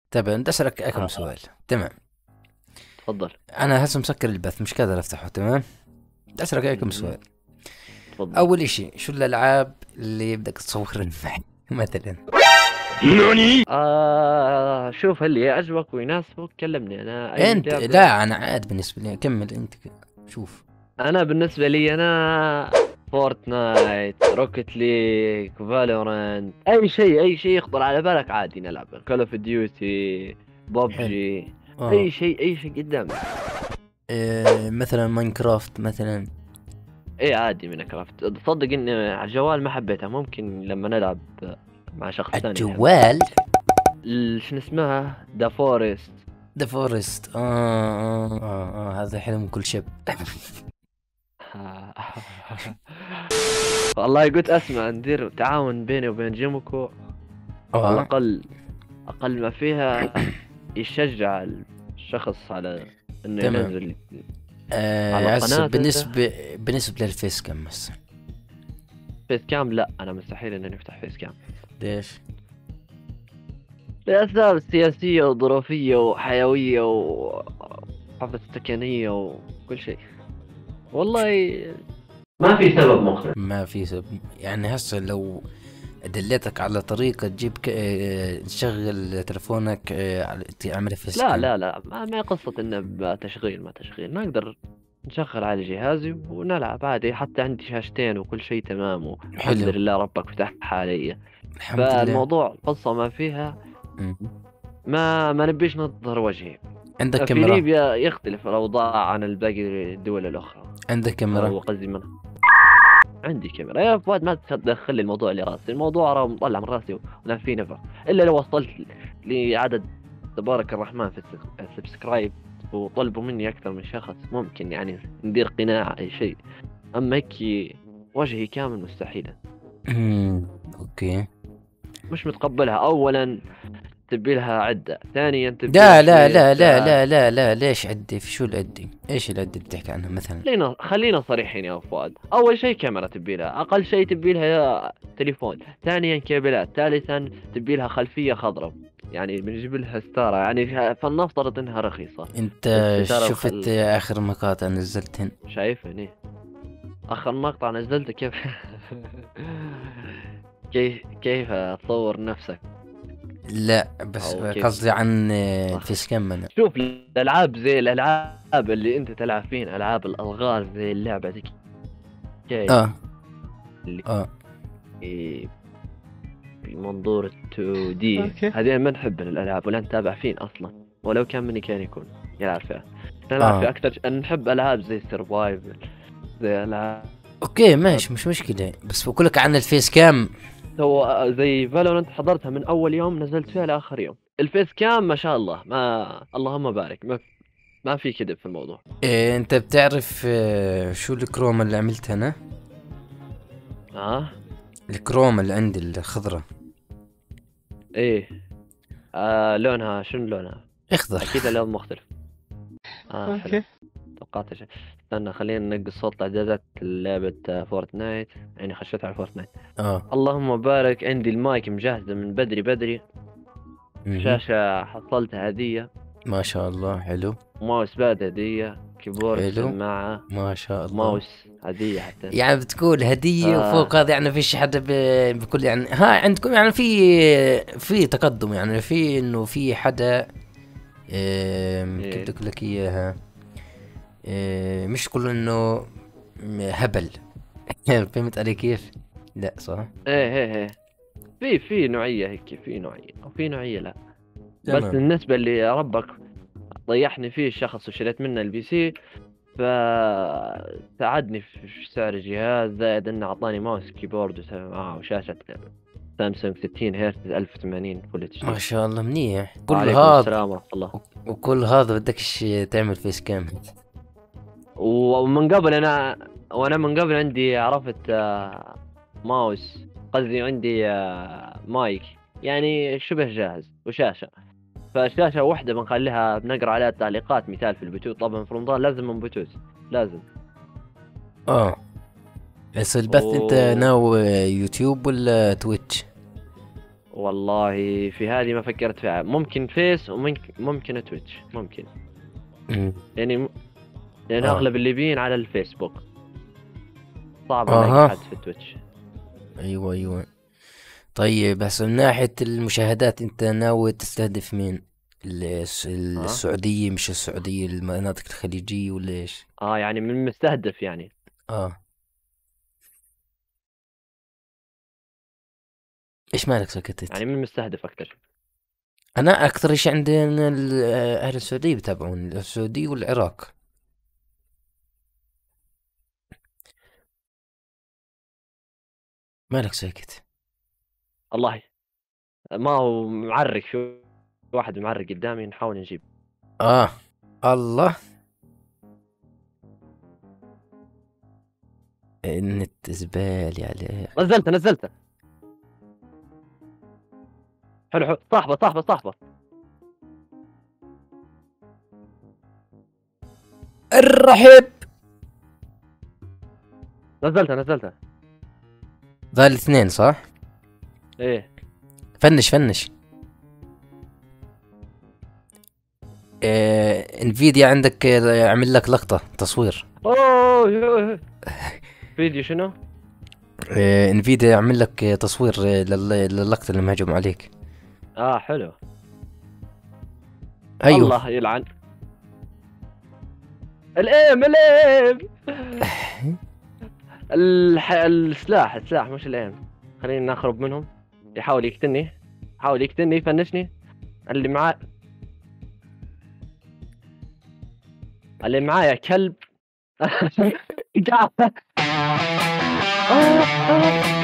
طيب بدي اسالك كم آه، سؤال. تمام. تفضل. انا هسه مسكر البث مش قادر افتحه. تمام. بدي اسالك كم مهم. سؤال. تفضل. اول اشي شو الالعاب اللي بدك تصور معي مثلا؟ شوف اللي يعجبك ويناسبك كلمني، انا اي انت لعبة. لا، انا عاد بالنسبه لي كمل انت شوف. انا بالنسبة لي انا فورتنايت، روكيت ليج، فالورانت، اي شيء يخطر على بالك عادي نلعب. كول اوف ديوتي، حلو. ببجي، اه. اي شيء قدامي. مثلا ماينكرافت مثلا. اي عادي من كرافت. تصدق اني على الجوال ما حبيتها، ممكن لما نلعب مع شخص ثاني نحبها. الجوال. شنو اسمها؟ ذا فورست. ذا فورست. هذا حلم كل شاب. والله قلت اسمع ندير تعاون بيني وبين جيمكو، على اه. الاقل. اقل ما فيها يشجع الشخص على انه تمام. ينزل على هسه قناته. بالنسبة للفيس كم هسه؟ فيس كام؟ لا انا مستحيل اني نفتح فيس كام، ليش؟ لأسباب سياسية وظروفية وحيوية وحفظ سكنية وكل شيء. والله ما في سبب مقنع. ما في سبب يعني. هسه لو دليتك على طريقة تجيب تشغل تلفونك تعمل فيس لا كام. لا لا، ما قصة انه بتشغيل ما تشغيل، نقدر نشغل على جهازي ونلعب عادي. حتى عندي شاشتين وكل شيء تمام، والحمد حلو. لله ربك فتحها علي. الحمد لله. فالموضوع القصة ما فيها. مم. ما نبيش نظهر وجهي. عندك في كاميرا؟ ليبيا يختلف الأوضاع عن الباقي الدول الأخرى. عندك كاميرا؟ وقصدي من عندي كاميرا يا فؤاد، ما تدخل لي الموضوع اللي راسي. الموضوع راه مطلع من راسي ولا في نفع، الا لو وصلت لعدد تبارك الرحمن في السبسكرايب وطلبوا مني اكثر من شخص، ممكن يعني ندير قناع اي شيء. اما هيك وجهي كامل مستحيل. اوكي. مش متقبلها. اولا تبي لها عده، ثانيا تبي لها لا لا شويه لا لا لا لا لا، ليش عدي؟ في شو العدي؟ ايش العدي اللي بتحكي عنها مثلا؟ خلينا صريحين يا فؤاد. اول شيء كاميرا تبي لها، اقل شيء تبي لها تليفون، ثانيا كيبلات، ثالثا تبي لها خلفيه خضراء، يعني بنجيب لها ستاره، يعني فلنفترض انها رخيصه. انت الستاره شفت اخر مقاطع نزلتهن؟ شايفني اخر مقطع نزلته كيف؟ كيف تصور نفسك؟ لا بس او كيف؟ قصدي عن صح. الفيس كام انا. شوف الالعاب زي الالعاب اللي انت تلعب فين، العاب الالغاز زي اللعبه ذيك، اه. اللي اه. بمنظور 2 دي، اوكي. هذين ما نحب من الالعاب ولا نتابع فين اصلا. ولو كان مني كان يكون يلعب فيها، نلعب اه. فيها اكثر. نحب العاب زي سرفايفل، زي العاب اوكي ماشي مش مشكلة، بس بقول لك عن الفيس كام. زي فالورنت. حضرتها من اول يوم نزلت فيها لاخر يوم. الفيس كام ما شاء الله، ما اللهم بارك، ما في كذب في الموضوع. انت بتعرف شو الكروم اللي عملتها انا؟ اه. الكروم اللي عندي الخضرة. ايه. لونها شنو لونها؟ اخضر. اكيد لون مختلف. حلو. اوكي. توقعت شيء. استنى خلينا ننقص صوت اعدادات لعبة فورتنايت، يعني خشيت على فورتنايت. اه. اللهم بارك، عندي المايك مجهزة من بدري بدري. مهم. شاشة حصلتها هدية، ما شاء الله حلو. ماوس باد هدية، كيبورد، حلو. سماعة، ما شاء الله. ماوس هدية حتى. يعني بتقول هدية وفوق آه هذا يعني فيش حدا بكل يعني ها عندكم يعني في تقدم يعني في انه في حدا كيف بدي إيه. اقول لك اياها. مش كله انه هبل. فهمت علي كيف؟ لا صح. إيه. في نوعية هيك، في نوعية وفي نوعية لا. بس تمام. بالنسبة اللي ربك طيحني فيه الشخص وشريت منه البي سي، فساعدني في سعر الجهاز، زائد انه اعطاني ماوس كيبورد وشاشة سامسونج 60 هرتز 1080 فول اتش ما دي. شاء الله منيح كل وعليكم هذا. السلام ورحمة الله. وكل هذا بدكش تعمل فيس كام؟ ومن قبل وانا من قبل عندي عرفت ماوس، قصدي عندي مايك، يعني شبه جاهز وشاشة. فالشاشة واحدة بنخليها بنقرا عليها التعليقات، مثال في البثوث. طبعا في رمضان لازم من بثوث، لازم. اه. بس البث انت و... ناوي يوتيوب ولا تويتش؟ والله في هذه ما فكرت فيها، ممكن فيس وممكن تويتش ممكن. مم. يعني لأن اه. أغلب الليبيين على الفيسبوك، صعب ألاقي اها. حد في تويتش. ايوه ايوه. طيب بس من ناحية المشاهدات انت ناوي تستهدف مين؟ ها. السعودية مش السعودية، المناطق الخليجية ولا ايش؟ يعني من مستهدف يعني. اه. ايش مالك سكتت؟ يعني من مستهدف أكثر. انا اكثر شيء عندنا اهل السعودية بتابعون السعودية والعراق. مالك ساكت؟ والله ما هو معرق، في واحد معرق قدامي نحاول نجيب. اه. الله. النت زبالة عليه. نزلته. حلو حلو، صاحبه. الرحب. نزلته. ذا الاثنين صح؟ ايه. فنش. انفيديا عندك يعمل لك لقطة تصوير. اوه فيديو شنو؟ انفيديا يعمل لك تصوير للقطة اللي مهجم عليك. حلو. ايوه. الله يلعن الايم. السلاح مش الايم. خلينا نخرب منهم. يحاول يقتلني يفنشني. اللي معاه اللي معايا كلب. قاعد.